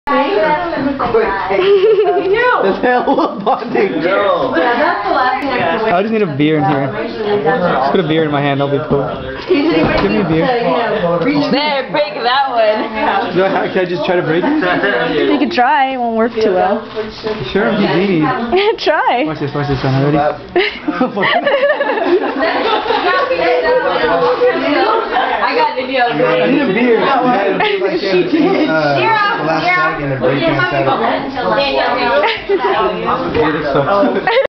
The hell was bondage? Yeah, that's the last thing I I just need a beer in here. Just put a beer in my hand, I'll be cool. Give me a beer. There, break that one. Can I just try to break it? You can try, it won't work too well. Sure, I'm Houdini. Try. Watch this, son. Ready? I got video. I need a beer. She did. Last second, the break can't settle.